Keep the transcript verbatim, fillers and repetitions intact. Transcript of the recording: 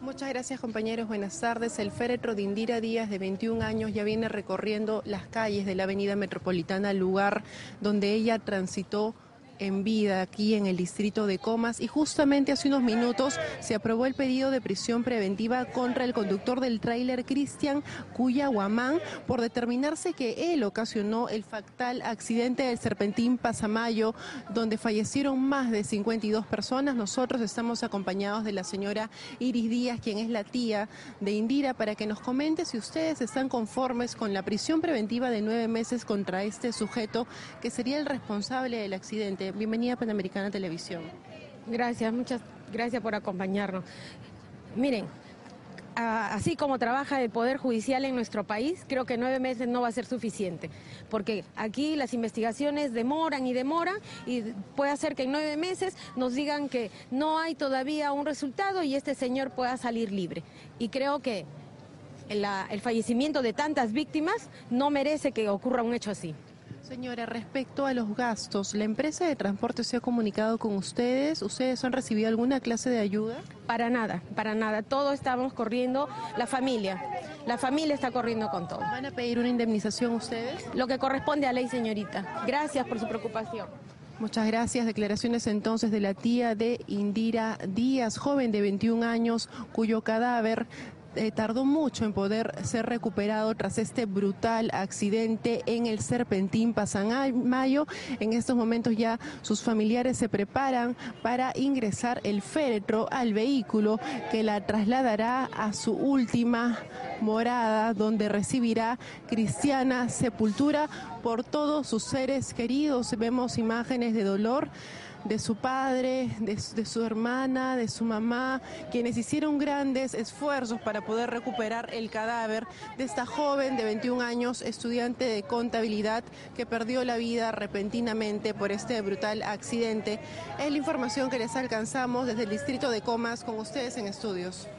Muchas gracias, compañeros. Buenas tardes. El féretro de Indira Díaz, de veintiún años, ya viene recorriendo las calles de la avenida Metropolitana, lugar donde ella transitó en vida aquí en el distrito de Comas, y justamente hace unos minutos se aprobó el pedido de prisión preventiva contra el conductor del tráiler Cristian Cuyahuamán por determinarse que él ocasionó el fatal accidente del Serpentín Pasamayo, donde fallecieron más de cincuenta y dos personas. Nosotros estamos acompañados de la señora Iris Díaz, quien es la tía de Indira, para que nos comente si ustedes están conformes con la prisión preventiva de nueve meses contra este sujeto que sería el responsable del accidente. Bienvenida a Panamericana Televisión. Gracias, muchas gracias por acompañarnos. Miren, así como trabaja el Poder Judicial en nuestro país, creo que nueve meses no va a ser suficiente, porque aquí las investigaciones demoran y demoran, y puede hacer que en nueve meses nos digan que no hay todavía un resultado y este señor pueda salir libre. Y creo que la, el fallecimiento de tantas víctimas no merece que ocurra un hecho así. Señora, respecto a los gastos, ¿la empresa de transporte se ha comunicado con ustedes? ¿Ustedes han recibido alguna clase de ayuda? Para nada, para nada. Todos estamos corriendo, la familia, la familia está corriendo con todo. ¿Van a pedir una indemnización ustedes? Lo que corresponde a ley, señorita. Gracias por su preocupación. Muchas gracias. Declaraciones entonces de la tía de Indira Díaz, joven de veintiún años, cuyo cadáver Eh, tardó mucho en poder ser recuperado tras este brutal accidente en el Serpentín Pasamayo. En estos momentos ya sus familiares se preparan para ingresar el féretro al vehículo que la trasladará a su última morada, donde recibirá cristiana sepultura por todos sus seres queridos. Vemos imágenes de dolor de su padre, de, de su hermana, de su mamá, quienes hicieron grandes esfuerzos para poder recuperar el cadáver de esta joven de veintiún años, estudiante de contabilidad, que perdió la vida repentinamente por este brutal accidente. Es la información que les alcanzamos desde el distrito de Comas, con ustedes en estudios.